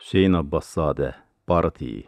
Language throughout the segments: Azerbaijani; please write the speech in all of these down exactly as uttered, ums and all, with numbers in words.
Hüseyn Abbaszadə, barıt iyi.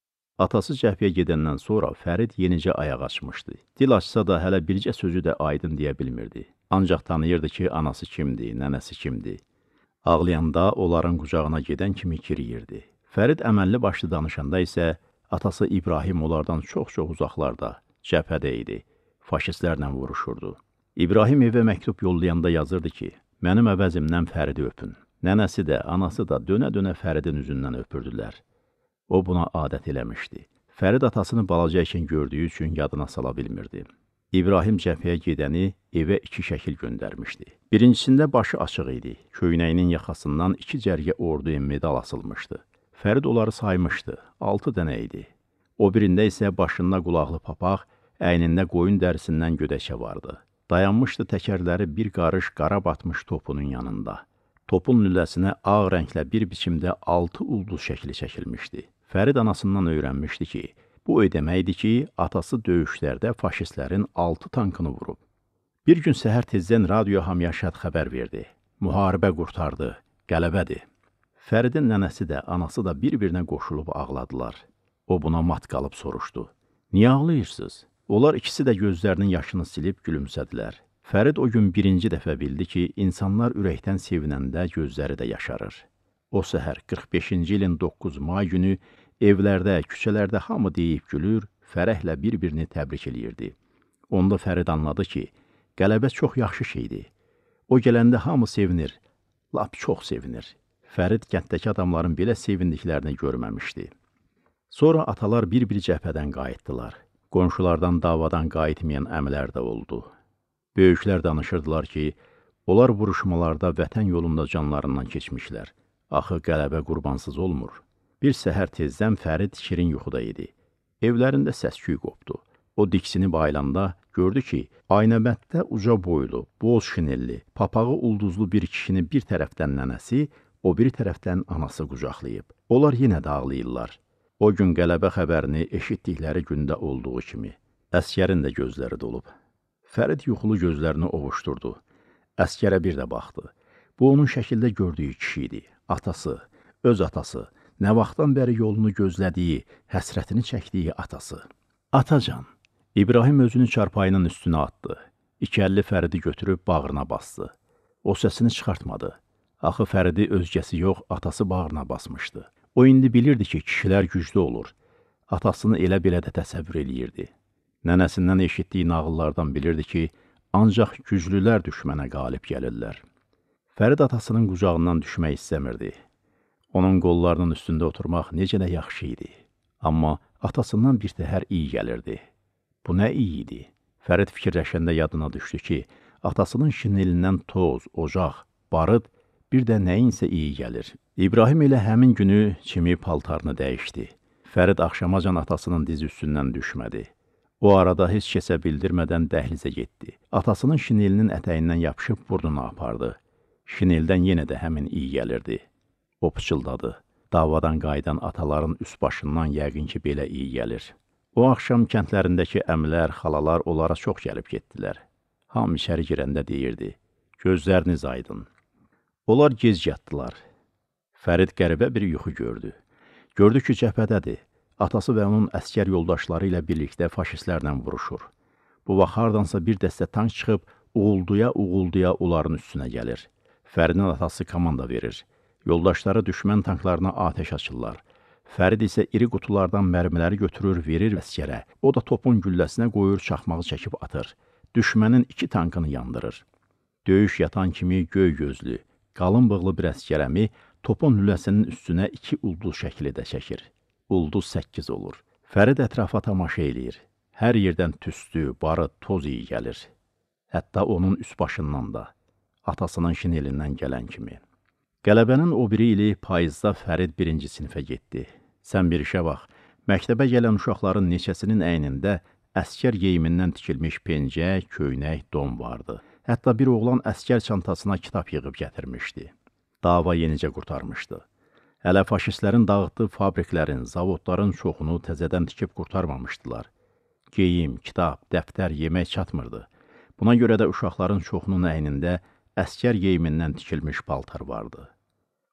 Atası cəhbiyə gedəndən sonra Fərid yenicə ayaq açmışdı. Dil açsa da hələ bircə sözü də aydın deyə bilmirdi. Ancaq tanıyırdı ki, anası kimdir, nənəsi kimdir. Ağlayanda onların qucağına gedən kimi kiriyirdi. Fərid əməlli başlı danışanda isə atası İbrahim onlardan çox-çox uzaqlarda, cəbhədə idi. Faşistlərlə vuruşurdu. İbrahim evə məktub yollayanda yazırdı ki, mənim əvəzimdən Fəridi öpün. Nənəsi də, anası da dönə-dönə Fəridin üzündən öpürdülər. O buna adət eləmişdi. Fərid atasını balaca ikən gördüyü üçün yadına sala bilmirdi. İbrahim cəbhəyə gedəni evə iki şəkil göndərmişdi. Birincisində başı açıq idi. Köynəyinin yaxasından iki cərgə orduya medal asılmışdı. Fərid onları saymışdı. Altı dənə idi. O birində isə başında qulaqlı papaq, əynində qoyun dərisindən gödəkçə vardı. Dayanmışdı təkərləri bir qarış qara batmış topunun yanında. Topun lüləsinə ağ rənglə bir biçimdə altı ulduz şəkli çəkilmişdi. Fərid anasından öyrənmişdi ki, bu o deməkdir ki, atası döyüşlərdə faşistlərin altı tankını vurub. Bir gün səhər tezdən radio hamyaşat xəbər verdi. Müharibə qurtardı, qələbədir. Fəridin nənəsi də, anası da bir-birinə qoşulub ağladılar. O buna mat qalıb soruşdu. Niyə ağlayırsınız? Onlar ikisi də gözlərinin yaşını silib gülümsədilər. Fərid o gün birinci dəfə bildi ki, insanlar ürəkdən sevinəndə gözləri də yaşarır. O səhər qırx beşinci ilin doqquz may günü evlərdə, küçələrdə hamı deyib gülür, fərəhlə bir-birini təbrik eləyirdi. Onda Fərid anladı ki, qələbə çox yaxşı şeydir. O gələndə hamı sevinir, lap çox sevinir. Fərid kənddəki adamların belə sevindiklərini görməmişdi. Sonra atalar bir-bir cəbhədən qayıtdılar. Qonşulardan davadan qayıtmayan əmilər də oldu. Böyüklər danışırdılar ki, onlar vuruşmalarda vətən yolunda canlarından keçmişlər. Axı qələbə qurbansız olmur. Bir səhər tezdən Fərid şirin yuxuda idi. Evlərində səs-küy qopdu. O diksinib ayılanda gördü ki, Aynəbənddə uca boylu, boz şinelli, papağı ulduzlu bir kişini bir tərəfdən nənəsi, o bir tərəfdən anası qucaqlayıb. Onlar yenə də ağlayırlar. O gün qələbə xəbərini eşitdikləri gündə olduğu kimi. Əsgərin də gözləri dolub. Fərid yuxulu gözlərini ovuşdurdu. Əskərə bir də baxdı. Bu, onun şəkildə gördüyü kişi idi. Atası, öz atası, nə vaxtdan bəri yolunu gözlədiyi, həsrətini çəkdiyi atası. Atacan, İbrahim özünü çarpayının üstünə atdı. İki əlli Fəridi götürüb bağrına bastı. O səsini çıxartmadı. Axı Fəridi özgəsi yox, atası bağrına basmışdı. O indi bilirdi ki, kişilər güclü olur. Atasını elə-belə də təsəvvür eləyirdi. Nənəsindən eşitdiyi nağıllardan bilirdi ki, ancaq güclülər düşmənə qalib gəlirlər. Fərid atasının qucağından düşmək istəmirdi. Onun qollarının üstündə oturmaq necə də yaxşı idi. Amma atasından bir təhər iyi gəlirdi. Bu nə iyi idi? Fərid fikirləşəndə yadına düşdü ki, atasının şinelindən toz, ocaq, barıt, bir də nəyinsə iyi gəlir. İbrahim elə həmin günü kimi paltarını dəyişdi. Fərid axşamacan atasının dizi üstündən düşmədi. O arada heç kəsə bildirmədən dəhlizə getdi. Atasının şinelinin ətəyindən yapışıb burnuna apardı. Şineldən yenə də həmin iyi gəlirdi. O pıçıldadı. Davadan qayıdan ataların üst başından yəqin ki, belə iyi gəlir. O axşam kəndlərindəki əmlər, xalalar onlara çox gəlib getdilər. Hamı içəri girəndə deyirdi, gözləriniz aydın. Onlar gec yatdılar. Fərid qəribə bir yuxu gördü. Gördü ki, cəbhədədir. Atası və onun əskər yoldaşları ilə birlikdə faşistlərlə vuruşur. Bu vaxt hardansa bir dəstə tank çıxıb, uğulduya-uğulduya onların üstünə gəlir. Fəridin atası komanda verir. Yoldaşları düşmən tanklarına atəş açırlar. Fərid isə iri qutulardan mərmiləri götürür, verir əskərə. O da topun gülləsinə qoyur, çaxmağı çəkib atır. Düşmənin iki tankını yandırır. Döyüş yatan kimi göy gözlü, qalın bığlı bir əskərəmi topun lüləsinin üstünə iki ulduz şəkli də çəkir. Ulduz səkkiz olur. Fərid ətrafa tamaşa eləyir. Hər yerdən tüstü, barıt, toz iyi gəlir. Hətta onun üst başından da, atasının şinelindən gələn kimi. Qələbənin o biri ili payızda Fərid birinci sinifə getdi. Sən bir işə bax, məktəbə gələn uşaqların neçəsinin əynində əskər geyimindən tikilmiş pencək, köynək, don vardı. Hətta bir oğlan əskər çantasına kitab yığıb gətirmişdi. Dava yenicə qurtarmışdı. Hələ faşistlərin dağıtdığı fabriklərin, zavodların çoxunu təzədən tikib qurtarmamışdılar. Geyim, kitab, dəftər, yemək çatmırdı. Buna görə də uşaqların çoxunun əynində əskər geyimindən tikilmiş paltar vardı.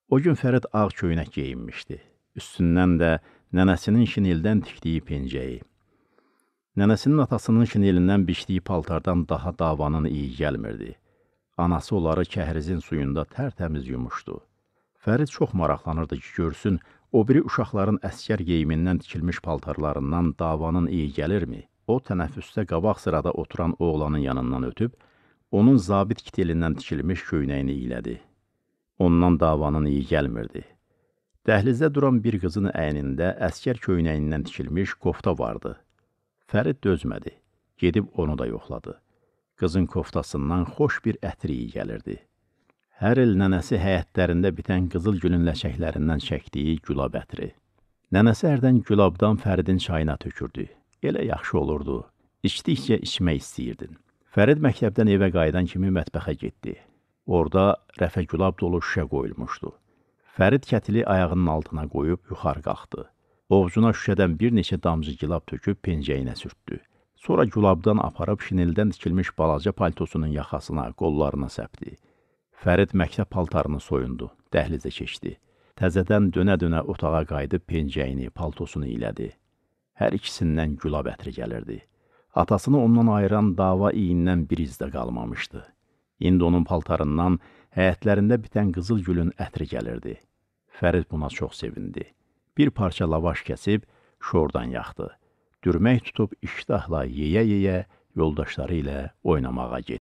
O gün Fərid ağ köynək geyinmişdi. Üstündən də nənəsinin şineldən tikdiyi pencəyi. Nənəsinin atasının şinelindən biçdiyi paltardan daha davanın iyi gəlmirdi. Anası onları kəhrizin suyunda tərtəmiz yumuşdu. Fərid çox maraqlanırdı ki, görsün, o biri uşaqların əskər geyimindən tikilmiş paltarlarından davanın iyi gəlirmi? O, tənəffüsdə qabaq sırada oturan oğlanın yanından ötüb, onun zabit kitelindən tikilmiş köynəyini iylədi. Ondan davanın iyi gəlmirdi. Dəhlizdə duran bir qızın əynində əskər köynəyindən tikilmiş kofta vardı. Fərid dözmədi. Gedib onu da yoxladı. Qızın koftasından xoş bir ətir iyi gəlirdi. Hər il nənəsi həyətlərində bitən qızıl gülün ləçəklərindən çəkdiyi gülab ətri. Nənəsi hərdən gülabdan Fəridin çayına tökürdü. Elə yaxşı olurdu. İçdikcə içmək istəyirdin. Fərid məktəbdən evə qayıdan kimi mətbəxə getdi. Orada rəfə gülab dolu şüşə qoyulmuşdu. Fərid kətili ayağının altına qoyub yuxarı qalxdı. Ovcuna şüşədən bir neçə damcı gülab töküb pencəyinə sürtdü. Sonra gülabdan aparıb şineldən tikilmiş balaca paltosunun yaxasına, qollarına səpdi. Fərid məktəb paltarını soyundu, dəhlizə keçdi. Təzədən dönə-dönə otağa qayıdıb pencəyini, paltosunu iylədi. Hər ikisindən gülab ətri gəlirdi. Atasını ondan ayıran dava iyindən bir iz də qalmamışdı. İndi onun paltarından həyətlərində bitən qızıl gülün ətri gəlirdi. Fərid buna çox sevindi. Bir parça lavaş kəsib şordan yaxdı. Dürmək tutub iştahla yeyə-yeyə yoldaşları ilə oynamağa getdi.